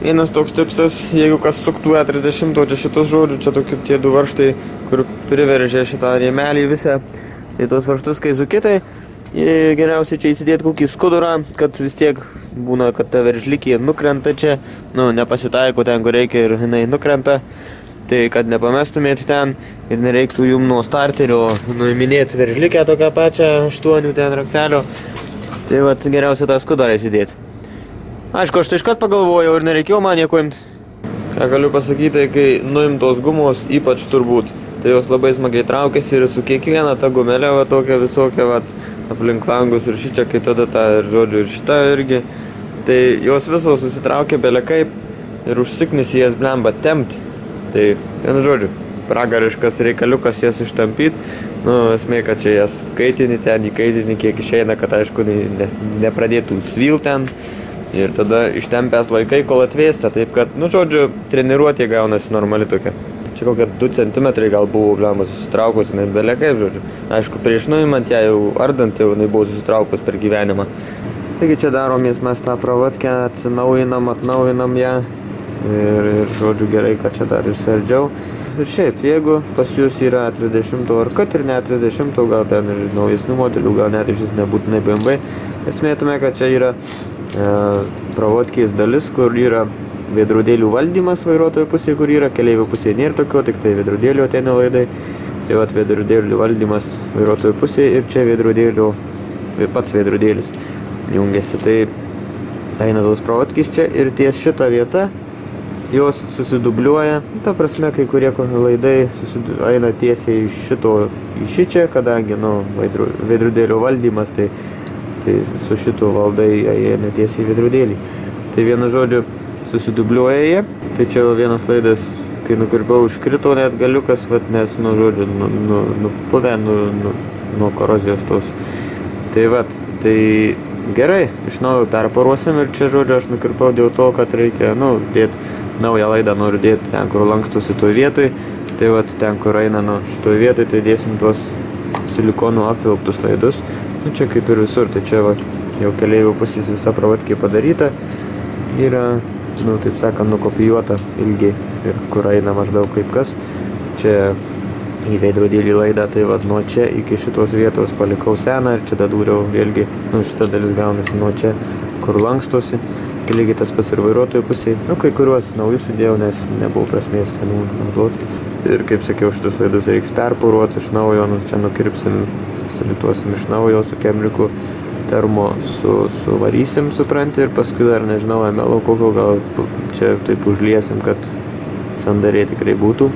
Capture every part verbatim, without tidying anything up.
vienas toks tipsas, jeigu kas suktų E trisdešimt, čia šitus žodžių, čia tokie tie du varžtai, kur priveržė šitą rėmelį visą, į tos varžtus, kai zukitai, geriausiai čia įsidėti kokį skudurą, kad vis tiek būna, kad ta veržlikė nukrenta čia, nu, nepasitaiko ten, kur reikia ir jinai nukrenta, tai kad nepamestumėt ten ir nereiktų jum nuo starterio nuiminėti veržlikę tokią pačią aštuonių ten raktelio, tai vat geriausia tą skudurą įsidėti. Aišku, aš tai iškart pagalvojau ir nereikėjo man nieko imti. Ką galiu pasakyti, kai nuimtos gumos, ypač turbūt, tai jos labai smagiai traukiasi ir su kiekviena ta gumelė va tokia visokia va aplink langus ir šičia, kai tada ta ir žodžiu ir šita irgi, tai jos visos susitraukia belekaip ir užsiknis jas blemba tempt. Tai vienu žodžiu, pragariškas reikaliukas jas ištampyt, nu, esmė, kad čia jas kaitini ten, įkaitini kiek išeina, kad aišku ne, nepradėtų svilt ten. Ir tada ištempęs laikai, kol atvėsta, taip kad, nu, žodžiu, treniruotė gaunasi normali tokia. Čia kokie du centimetrai gal buvo blamba susitraukus, jinai belė kaip, žodžiu. Aišku, prieš nuimant ją jau ardant, jau jinai buvo susitraukus per gyvenimą. Taigi čia daromės mes tą pravatkę, atsinaujinam, atnaujinam ją. Ir, ir žodžiu, gerai, kad čia dar ir sardžiau. Ir šiaip, jeigu pas jūs yra E trisdešimt, ar kad ir ne E trisdešimt, gal ten ir naujesnių modelių, gal net iš jis nebūtinai B M W, esmėtume, kad čia yra pravotkės dalis, kur yra veidrodėlių valdymas vairuotojo pusėje, kur yra keleivio pusėje nėra tokio, tik tai veidrodėlių ateina laidai. Tai vat veidrodėlių valdymas vairuotojo pusėje ir čia veidrodėlių, pats veidrodėlis jungiasi. Tai eina tos pravotkės čia ir ties šitą vietą jos susidubliuoja. Ta prasme, kai kurie laidai eina tiesiai iš šito į šičia, kadangi nu, veidrodėlių valdymas, tai tai su šitu valdai eina tiesiai į veidrodėlį. Tai vienu žodžiu susidubliuoja jie. Tai čia vienas laidas, kai nukirpau, užkrito net galiukas, vat, nes, nu, žodžiu, nu, nu, nupuvę nu, nu, nuo korozijos tos. Tai vat, tai gerai, iš naujo perparuosim ir čia, žodžiu, aš nukirpau dėl to, kad reikia, nu, dėti naują laidą, noriu dėti ten, kur lankstosi toj vietoj. Tai vat, ten, kur eina, nu, šitoj vietoj, tai dėsim tuos silikonų apvilktus laidus. Nu, čia kaip ir visur, tai čia va, jau keleivio pusės visa pravatkė padaryta, yra, nu, taip sakant, nukopijuota ilgiai ir kur eina maždaug kaip kas. Čia į veidrodėlį laidą, tai va, nuo čia iki šitos vietos palikau seną ir čia dadūriau vėlgi, nu, šita dalis gaunasi nuo čia, kur lankstosi, lygiai tas pats ir vairuotojų pusėje. Nu, kai kuriuos naujus sudėjau, nes nebuvo prasmės senų naudoti. Ir kaip sakiau, šitus laidus reiks perpuruoti iš naujo, nu, čia nukirpsim, sulituosim iš naujo su kemriku, termo su, suvarysim, supranti, ir paskui dar, nežinau, M L kokio gal čia taip užliesim, kad sandariai tikrai būtų.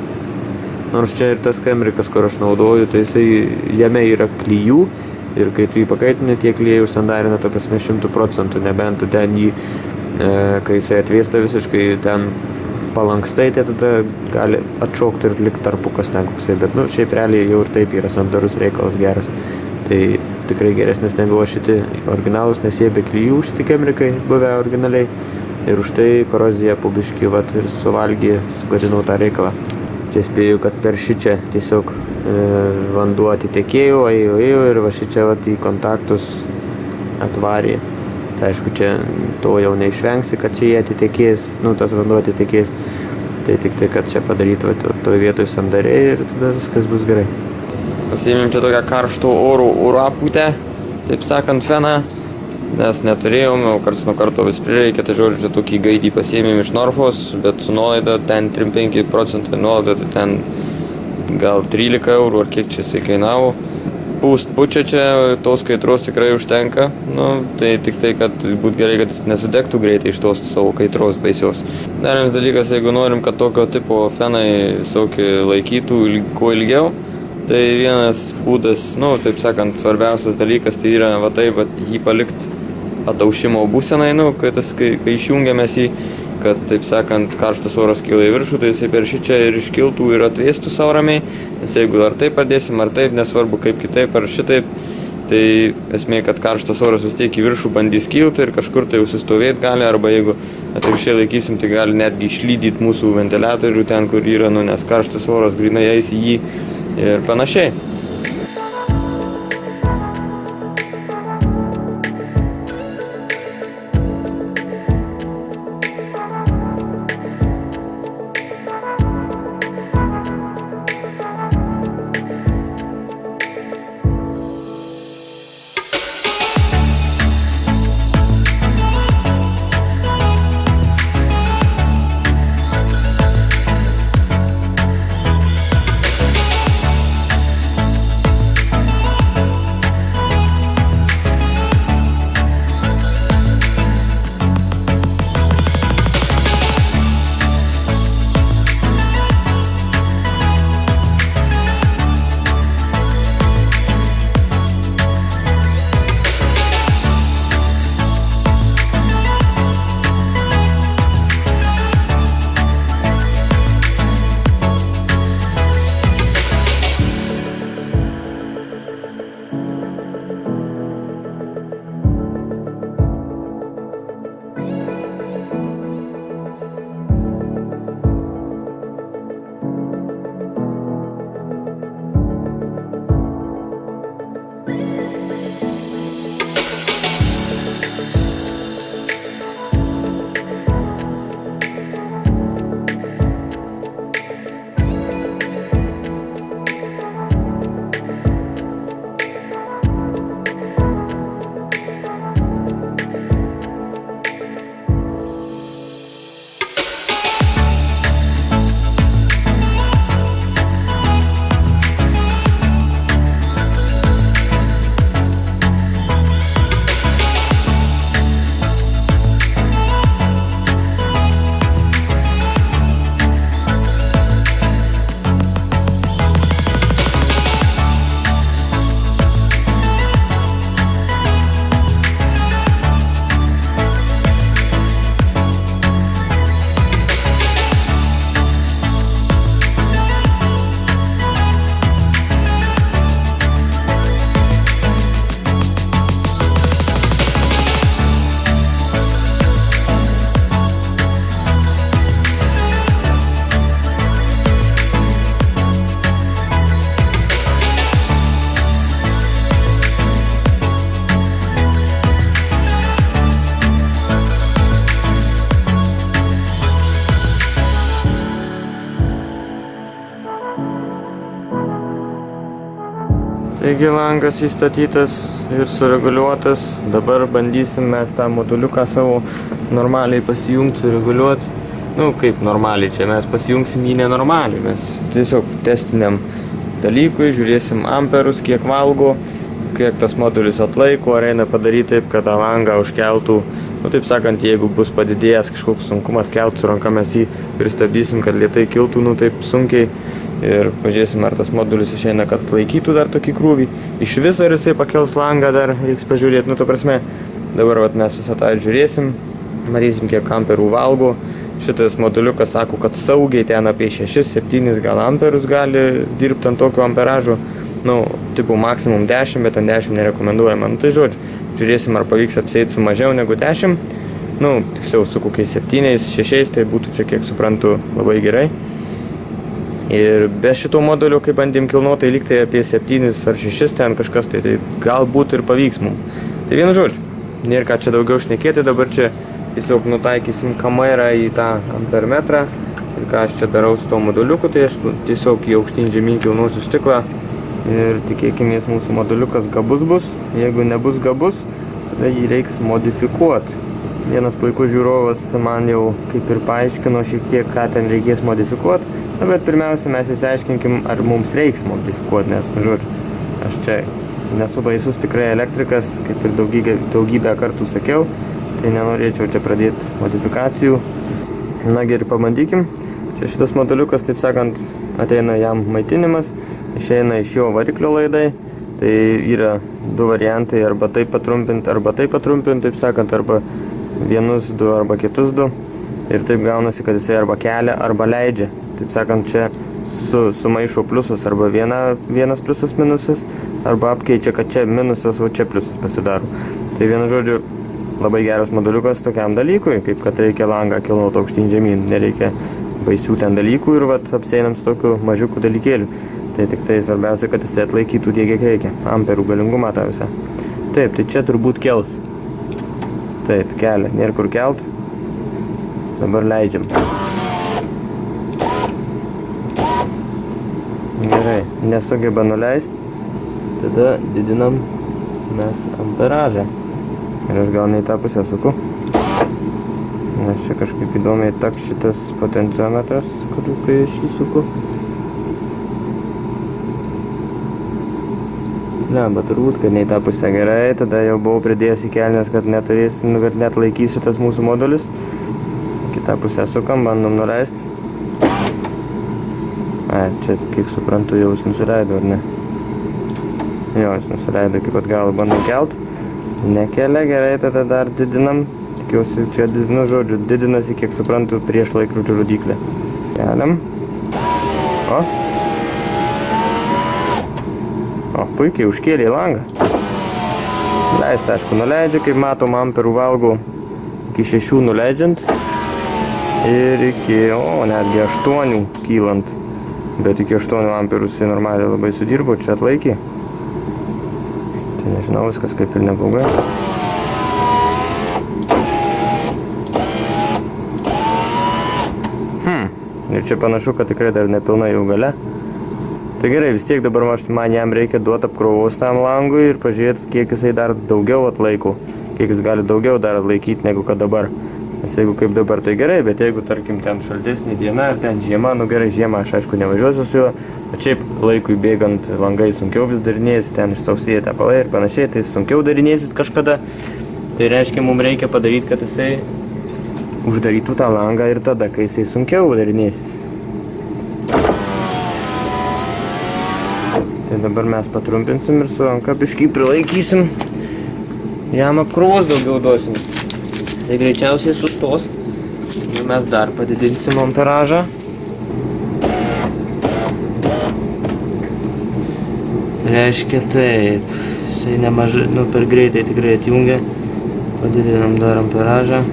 Nors čia ir tas kemrikas, kur aš naudoju, tai jisai, jame yra klijų ir kai tu jį pakaitini, tie klijai užsandarina, ta prasme, šimtų procentų, nebent tu ten jį, e, kai jisai atvėsta visiškai ten palankstai, tai tada gali atšaukti ir likti tarpukas ten koksai, bet nu, šiaip realiai jau ir taip yra sandarus reikalas geras. Tai tikrai geresnis negu šiti originalus, nes jie be klijų šiti kemrikai buvę originaliai ir už tai korozija po biškį vat ir suvalgė, sugadinau tą reikalą. Čia spėju, kad per šičia tiesiog e, vanduo atitekėjo, ėjo, ėjo ir va šičia vat į kontaktus atvarė. Tai aišku, čia to jau neišvengsi, kad čia jie atitekės, nu, tas vanduo atitekės. Tai tik tai, kad čia padaryti va, toj vietoj sandariai ir tada viskas bus gerai. Pasiėmėm čia tokią karštų orų urapūtę, taip sakant, feną, nes neturėjom, jau karts nuo karto vis prireikė, tai žodžiu, čia tokį gaidį pasiėmėm iš Norfos, bet su nuolaida ten trim penki procentai nuolaida, tai ten gal trylika eurų ar kiek čia jisai kainavo. Pūst pučia čia, tos kaitros tikrai užtenka, nu, tai tik tai, kad būt gerai, kad jis nesudegtų greitai iš tos savo kaitros baisios. Dar vienas dalykas, jeigu norim, kad tokio tipo fenai visokie laikytų kuo ilgiau, tai vienas būdas, nu, taip sakant, svarbiausias dalykas, tai yra va taip, va, jį palikti ataušimo būsenai, nu, kai, tas, kai, kai išjungiamės jį, kad, taip sakant, karštas oras kyla į viršų, tai jisai per šičia ir iškiltų ir atvėstų savo ramiai, nes jeigu ar taip padėsim, ar taip, nesvarbu kaip kitaip, ar šitaip, tai esmė, kad karštas oras vis tiek į viršų bandys kilti ir kažkur tai užsistovėti gali, arba jeigu atvirkščiai laikysim, tai gali netgi išlydyti mūsų ventiliatorių ten, kur yra, nu, nes karštas oras grinai eis į jį ir panašiai. Taigi langas įstatytas ir sureguliuotas. Dabar bandysim mes tą moduliuką savo normaliai pasijungti, sureguliuoti. Nu, kaip normaliai, čia mes pasijungsim jį nenormaliai. Mes tiesiog testiniam dalykui, žiūrėsim amperus, kiek valgo, kiek tas modulis atlaiko, ar eina padaryti taip, kad tą langą užkeltų. Nu, taip sakant, jeigu bus padidėjęs kažkoks sunkumas kelt su ranka, mes jį pristabdysim, kad lėtai kiltų, nu, taip sunkiai. Ir pažiūrėsim, ar tas modulis išeina, kad laikytų dar tokį krūvį. Iš viso, ar jisai pakels langą, dar reiks pažiūrėti. Nu, to prasme, dabar vat, mes visą tą žiūrėsim, matysim, kiek amperų valgo. Šitas moduliukas sako, kad saugiai ten apie šešis septynis gal amperus gali dirbti ant tokio amperažo. Nu, tipo maksimum dešimt, bet ant dešimt nerekomenduojama. Nu, tai žodžiu, žiūrėsim, ar pavyks apsieiti su mažiau negu dešimt. Nu, tiksliau, su kokiais septyniais, šešiais, tai būtų čia, kiek suprantu, labai gerai. Ir be šito modulio, kai bandėm kilnuoti, tai lyg tai apie septynis ar šešis ten kažkas, tai, tai galbūt ir pavyks mums. Tai vienu žodžiu, nėra ką čia daugiau šnekėti, dabar čia tiesiog nutaikysim kamerą į tą ampermetrą. Ir ką aš čia darau su to moduliuku, tai aš tiesiog į aukštyn žemyn kilnuosiu stiklą. Ir tikėkimės mūsų moduliukas gabus bus. Jeigu nebus gabus, tada jį reiks modifikuoti. Vienas puikus žiūrovas man jau kaip ir paaiškino šiek tiek, ką ten reikės modifikuoti. Na, bet pirmiausia, mes įsiaiškinkim, ar mums reiks modifikuoti, nes, nu, žodžiu, aš čia nesu baisus tikrai elektrikas, kaip ir daugybę, daugybę kartų sakiau, tai nenorėčiau čia pradėti modifikacijų. Na, gerai, pabandykim. Čia šitas moduliukas, taip sakant, ateina jam maitinimas, išeina iš jo variklio laidai, tai yra du variantai, arba taip patrumpinti, arba taip patrumpinti, taip sakant, arba vienus du, arba kitus du. Ir taip gaunasi, kad jisai arba kelia, arba leidžia. Taip sakant, čia su, sumaišo pliusus, arba viena, vienas pliusas minusas, arba apkeičia, kad čia minusas, o čia pliusas pasidaro. Tai vienu žodžiu, labai geras moduliukas tokiam dalykui, kaip kad reikia langą kilnuoti aukštyn žemyn. Nereikia baisių ten dalykų ir vat apsieinam su tokiu mažiuku dalykėliu. Tai tik tai svarbiausia, kad jisai atlaikytų tiek, kiek reikia. Amperų galingumą tą visą. Taip, tai čia turbūt kels. Taip, kelia. Nėra kur kelt. Dabar leidžiam. Gerai, nesugeba nuleisti, tada didinam mes amperažą. Ir aš gal ne į tą pusę suku. Nes čia kažkaip įdomiai tak šitas potenciometras, kuriuo kai aš jį suku. Ne, bet turbūt, kad ne į tą pusę gerai, tada jau buvau pridėjęs į kelnes, kad neturės, nu, kad net laikys šitas mūsų modulis. Kitą pusę sukam, bandom nuleisti. A, čia, kaip suprantu, jau jis nusileido, ar ne? Jo, jis nusileido, kaip atgal bandom kelt. Nekelia, gerai, tada dar didinam. Tikiuosi, čia, nu, žodžiu, didinasi, kiek suprantu, prieš laikrodžio rodyklę. Keliam. O. O, puikiai, užkėlė į langą. Leist, aišku, nuleidžia, kaip matom, amperų valgo iki šešių nuleidžiant. Ir iki, o, netgi aštuonių kylant. Bet iki aštuonių amperų jisai normaliai labai sudirbo, čia atlaikė. Tai nežinau, viskas kaip ir neblogai. Hmm, ir čia panašu, kad tikrai dar nepilna jau gale. Tai gerai, vis tiek dabar man jam reikia duoti apkrovos tam langui ir pažiūrėti, kiek jisai dar daugiau atlaiko. Kiek jis gali daugiau dar atlaikyti negu kad dabar. Nes jeigu kaip dabar, tai gerai, bet jeigu, tarkim, ten šaltesnė diena, ar ten žiema, nu gerai, žiemą aš aišku nevažiuosiu su juo, bet šiaip laikui bėgant langai sunkiau vis darinėsis, ten išsausėja tepalai ir panašiai, tai sunkiau darinėsis kažkada. Tai reiškia, mums reikia padaryti, kad jisai uždarytų tą langą ir tada, kai jisai sunkiau darinėsis. Tai dabar mes patrumpinsim ir su ranka biškį prilaikysim, jam apkrovos daugiau duosim. Jisai greičiausiai sustos. Ir mes dar padidinsim amperažą. Reiškia taip. Jisai nemažai, nu per greitai tikrai atjungia. Padidinam dar amperažą.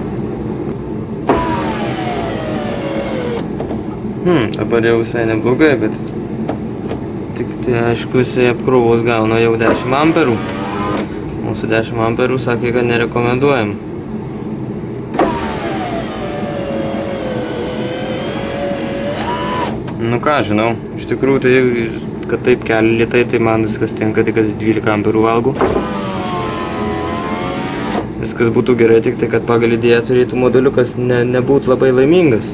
Hmm, dabar jau visai neblogai, bet tik tai aišku jisai apkrovos gauna jau dešimt amperų. Mūsų dešimt amperų sakė, kad nerekomenduojam. Nu ką, žinau, iš tikrųjų tai kad taip keli lėtai, tai man viskas tenka tik dvylika amperų valgau. Viskas būtų gerai, tik tai, kad pagal idėją turėtų moduliukas ne, nebūtų labai laimingas.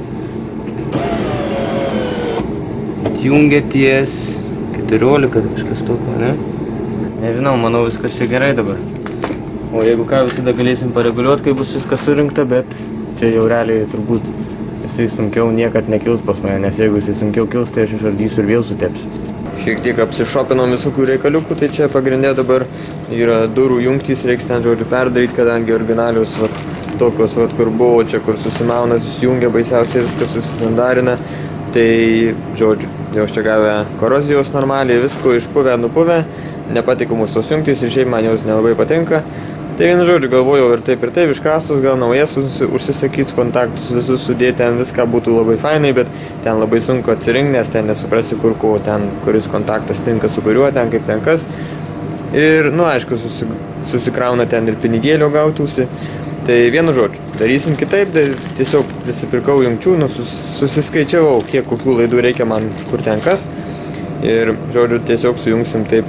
Jungia ties keturiolika, kažkas tokio, ne? Nežinau, manau, viskas čia gerai dabar. O jeigu ką, visada galėsim pareguliuoti, kai bus viskas surinkta, bet čia jau realiai turbūt jisai sunkiau niekad nekils pas mane, nes jeigu jisai sunkiau kils, tai aš išardysiu ir vėl sutepsiu. Šiek tiek apsišopinom visokių reikaliukų, tai čia pagrindė dabar yra durų jungtys, reiks ten, žodžiu, perdaryti, kadangi originalius, vat, tokios, vat, kur buvo, čia kur susimauna, susijungia, baisiausiai viskas susisandarina. Tai, žodžiu, jau čia gavę korozijos normaliai, visko išpuvę, nupuvę, nepatikimus tos jungtys ir šiaip man jos nelabai patinka. Tai vienu žodžiu, galvojau ir taip ir taip, iškrastus gal naujas užsisakyti, kontaktus visus sudėti, ten viską būtų labai fainai, bet ten labai sunku atsirinkti, nes ten nesuprasi, kur ko, ten, kuris kontaktas tinka su kuriuo, ten kaip ten kas. Ir, nu, aišku, susi, susikrauna ten ir pinigėlio gautųsi. Tai vienu žodžiu, darysim kitaip, tiesiog prisipirkau jungčių, nu, sus, susiskaičiavau, kiek kokių laidų reikia man, kur ten kas. Ir, žodžiu, tiesiog sujungsim taip,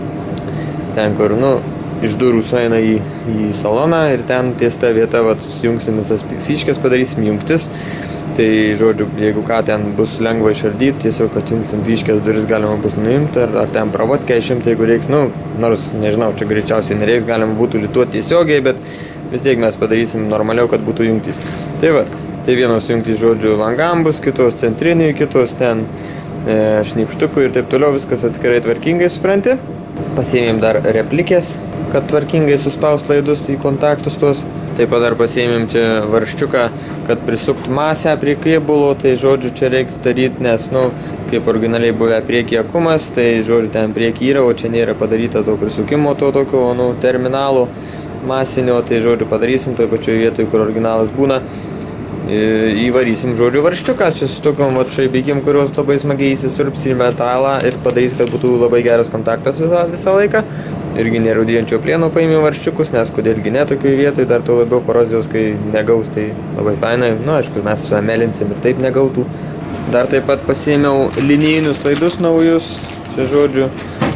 ten, kur, nu, iš durų sueina į, į saloną ir ten ties ta vieta, vat, susijungsim visas fiškės, padarysim jungtis. Tai, žodžiu, jeigu ką ten bus lengva išardyti, tiesiog atjungsim fiškės, duris galima bus nuimti, ar, ar ten pravotkę išimti, jeigu reiks, nu, nors, nežinau, čia greičiausiai nereiks, galima būtų lituoti tiesiogiai, bet vis tiek mes padarysim normaliau, kad būtų jungtys. Tai va, tai vienos jungtys, žodžiu, langam bus, kitos centriniai, kitos ten e, šnipštukų ir taip toliau, viskas atskirai tvarkingai, supranti. Pasiėmėm dar replikės, kad tvarkingai suspaust laidus į kontaktus tuos. Taip pat dar pasiėmėm čia varščiuką, kad prisukt masę prie kėbulo, tai žodžiu, čia reiks daryti, nes, nu, kaip originaliai buvę priekyje akumas, tai žodžiu, ten prieky yra, o čia nėra padaryta to prisukimo, to tokio, nu, terminalo masinio, tai žodžiu padarysim toj pačioj vietoj, kur originalas būna. Įvarysim, žodžiu, varščiuką, čia su tokiom vat šaibykim, kurios labai smagiai įsisirps į metalą ir padarys, kad būtų labai geras kontaktas visą, visą laiką. Irgi nerūdijančio plieno paėmė varščiukus, nes kodėlgi ne tokioj vietoj, dar to labiau korozijos, kai negaus, tai labai fainai. Nu, aišku, mes suemelinsim ir taip negautų. Dar taip pat pasiėmiau linijinius laidus naujus, čia žodžiu.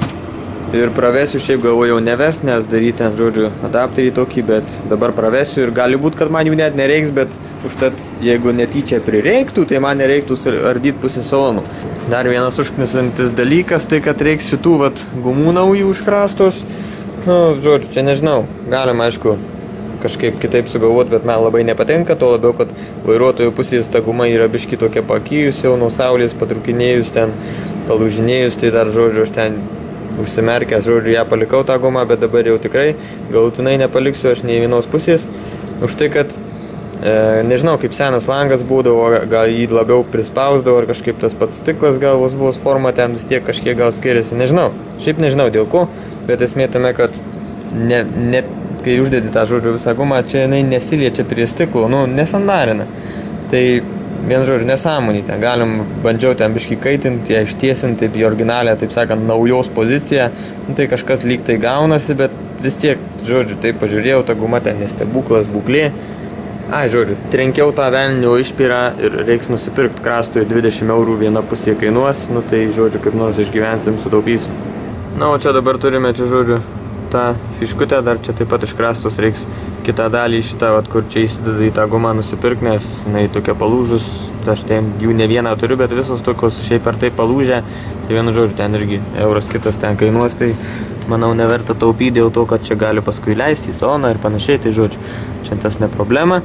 Ir pravesiu, šiaip galvojau nevest, nes daryti ten, žodžiu, adapterį tokį, bet dabar pravesiu ir gali būt, kad man jų net nereiks, bet užtat, jeigu netyčia prireiktų, tai man nereiktų ardyti pusę salonų. Dar vienas užknisantis dalykas, tai kad reiks šitų, vat, gumų naujų užkrastos. Nu, žodžiu, čia nežinau, galima, aišku, kažkaip kitaip sugalvoti, bet man labai nepatinka, to labiau, kad vairuotojų pusės ta guma yra biški tokia pakijus jau nuo saulės, patrukinėjus ten, palūžinėjus, tai dar, žodžiu, aš ten užsimerkęs, žodžiu, ją palikau tą gumą, bet dabar jau tikrai galutinai nepaliksiu aš nei vienos pusės. Už tai, kad e, nežinau, kaip senas langas būdavo, gal jį labiau prispausdavo, ar kažkaip tas pats stiklas gal vos vos forma ten vis tiek kažkiek gal skiriasi, nežinau. Šiaip nežinau dėl ko, bet esmė tame, kad ne, ne, kai uždedi tą, žodžiu, visą gumą, čia jinai nesiliečia prie stiklo, nu, nesandarina. Tai vien žodžiu, nesąmonį ten, galim, bandžiau ten biškį kaitinti, ją ištiesinti į originalią, taip sakant, naujos poziciją, nu, tai kažkas lyg tai gaunasi, bet vis tiek, žodžiu, taip pažiūrėjau, ta guma ten nestebuklas, būklė. Ai, žodžiu, trenkiau tą velnio išpirą ir reiks nusipirkti krastui dvidešimt eurų viena pusė kainuos, nu tai, žodžiu, kaip nors išgyvensim, sutaupysim. Na, o čia dabar turime, čia, žodžiu, tą fiškutę, dar čia taip pat iškrastos reiks kitą dalį šitą, vat, kur čia įsideda į tą gumą nusipirkti, nes jinai tokia palūžus, aš ten jų ne vieną turiu, bet visos tokios šiaip ar taip palūžę, tai vienu žodžiu, ten irgi euras kitas ten kainuos, tai manau neverta taupyti dėl to, kad čia gali paskui leisti į saloną ir panašiai, tai žodžiu, čia tas ne problema.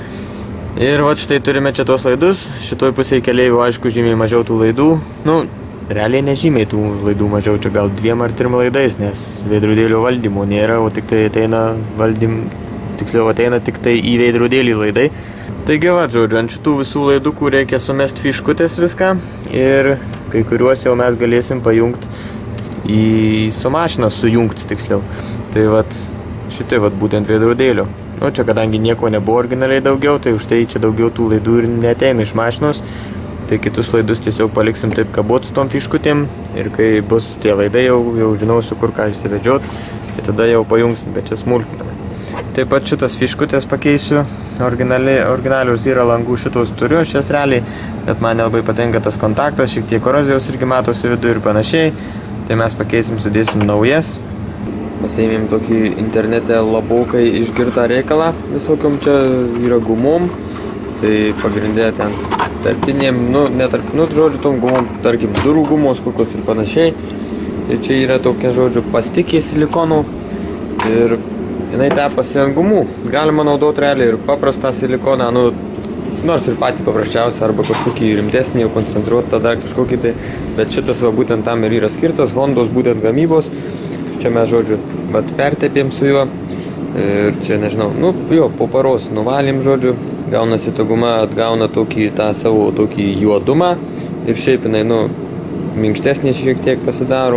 Ir vat štai turime čia tos laidus, šitoj pusėje keleivių, aišku, žymiai mažiau tų laidų, nu, realiai nežymiai tų laidų mažiau, čia gal dviem ar trim laidais, nes veidrodėlio valdymo nėra, o tik tai ateina valdym, tiksliau ateina tik tai į veidrodėlį laidai. Taigi va, žodžiu, ant šitų visų laidukų reikia sumest fiškutės viską ir kai kuriuos jau mes galėsim pajungti į su mašiną, sujungti tiksliau. Tai vat šitai vat būtent veidrodėlio. Nu, čia kadangi nieko nebuvo originaliai daugiau, tai už tai čia daugiau tų laidų ir neteina iš mašinos. Tai kitus laidus tiesiog paliksim taip kabot su tom fiškutėm ir kai bus tie laidai, jau, jau žinausiu, kur ką išsivedžiot, tai tada jau pajungsim, bet čia smulkiname. Taip pat šitas fiškutės pakeisiu. Originali, originalius yra langų šitos turiu, aš jas realiai, bet man nelabai patinka tas kontaktas, šiek tiek korozijos irgi matosi vidų ir panašiai. Tai mes pakeisim, sudėsim naujas. Pasiėmėm tokį internete labokai išgirtą reikalą visokiom čia yra gumom. Tai pagrindė ten tarpinėm, nu, netarp, nu, žodžiu, tom gumom, tarkim, durų gumos kokios ir panašiai. Tai čia yra tokia, žodžiu, pastikė silikonų ir jinai tepasi ant gumų. Galima naudoti realiai ir paprastą silikoną, nu, nors ir patį paprasčiausią, arba kažkokį rimtesnį, jau koncentruotą, tada kažkokį tai, bet šitas va būtent tam ir yra skirtas, Hondos būtent gamybos. Čia mes, žodžiu, bet pertepėm su juo ir čia, nežinau, nu, jo, po paros nuvalėm, žodžiu, gaunasi ta guma, atgauna tokį, tą savo tokį juodumą ir šiaip jinai, nu, minkštesnė šiek tiek pasidaro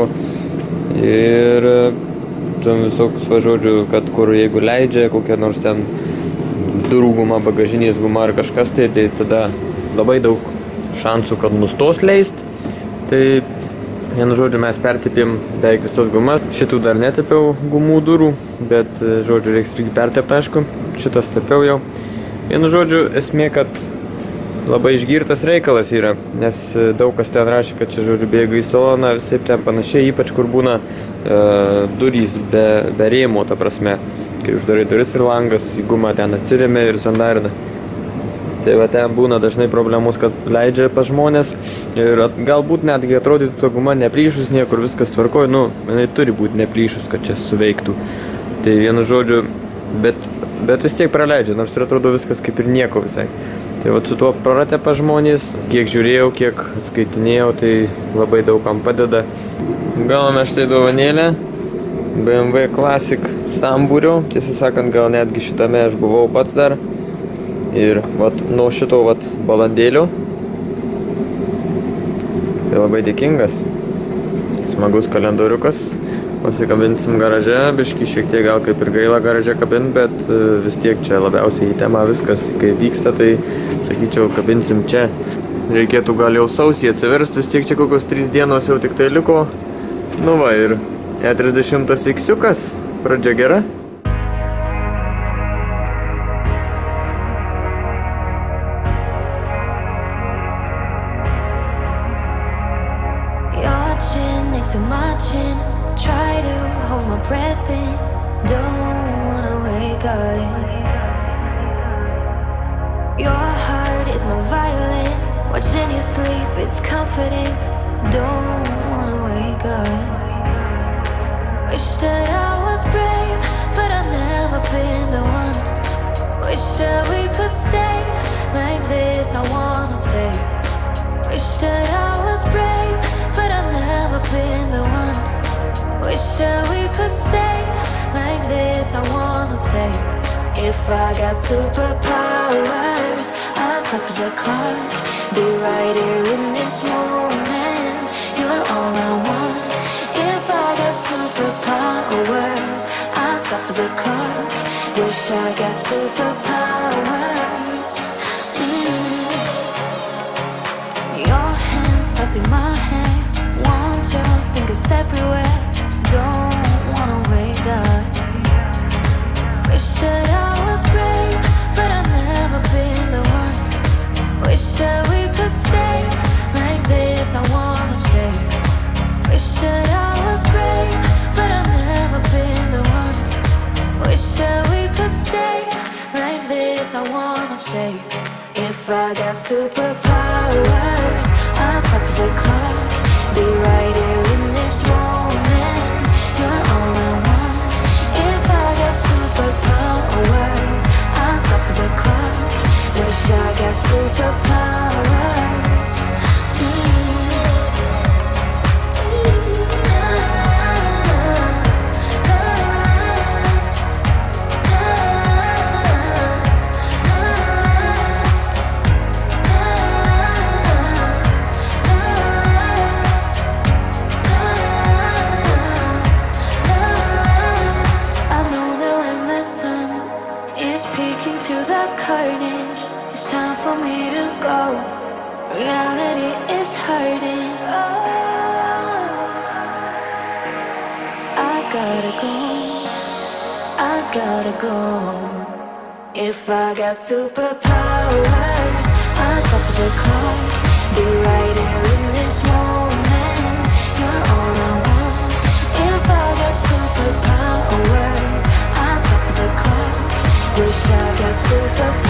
ir tam visokius, va, žodžiu, kad kur jeigu leidžia kokia nors ten durų guma, bagažinės guma ar kažkas, tai, tai tada labai daug šansų, kad nustos leist. Tai, vienu žodžiu, mes pertepėm beveik visas gumas. Šitų dar netepiau gumų durų, bet, žodžiu, reiks irgi pertepti, aišku. Šitas tepiau jau. Vienu žodžiu, esmė, kad labai išgirtas reikalas yra, nes daug kas ten rašė, kad čia, žodžiu, bėga į saloną, visai ten panašiai, ypač kur būna e, durys be, be rėmo, ta prasme, kai uždarai duris ir langas, į gumą ten atsirėmė ir sandarina. Tai va ten būna dažnai problemos, kad leidžia pas žmonės ir at, galbūt netgi atrodytų to guma neplyšus, niekur viskas tvarkoja, nu, jinai turi būti neplyšus, kad čia suveiktų. Tai vienu žodžiu, bet, bet vis tiek praleidžia, nors ir atrodo viskas kaip ir nieko visai. Tai va su tuo pratepa žmonės, kiek žiūrėjau, kiek skaitinėjau, tai labai daugam padeda. Gavome štai dovanėlę, B M W Classic sambūrio, tiesą sakant, gal netgi šitame aš buvau pats dar. Ir vat, nuo šito vat, balandėlio, tai labai dėkingas, smagus kalendoriukas. Pasikabinsim garaže, biškį šiek tiek gal kaip ir gaila garaže kabint, bet vis tiek čia labiausiai į temą viskas, kai vyksta, tai sakyčiau, kabinsim čia. Reikėtų gal jau sausį atsiversti, vis tiek čia kokios trys dienos jau tik tai liko. Nu va ir E trisdešimt X-iukas, pradžia gera. To my chin, try to hold my breath in, don't wanna wake up. Your heart is my violin, watching you sleep is comforting, don't wanna wake up. Wish that I was brave, but I've never been the one. Wish that we could stay like this, I wanna stay. Wish that I was brave, but I've never been the one. Wish that we could stay like this, I wanna stay. If I got superpowers, I'll stop the clock, be right here in this moment. You're all I want. If I got superpowers, I'll stop the clock. Wish I got superpowers. mm. Your hands touching my hand, want your fingers everywhere, don't wanna wake up. Wish that I was brave, but I've never been the one. Wish that we could stay like this, I wanna stay. Wish that I was brave, but I've never been the one. Wish that we could stay like this, I wanna stay. If I got superpowers, I'll stop the clock, be right here in this moment. You're all I want. If I got superpowers, I'll stop the clock. Wish I got superpowers. mm. Curtains, it's time for me to go. Reality is hurting. Oh, I gotta go. I gotta go. If I got superpowers, I'll stop the clock, be right here in this moment. You're all I want. If I got superpowers, I'll stop the clock. Wish I got superpowers.